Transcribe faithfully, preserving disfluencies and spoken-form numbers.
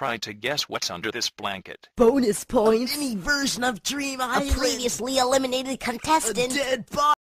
try to guess what's under this blanket. Bonus points. Any version of Dream A Island. previously eliminated contestant. A dead body.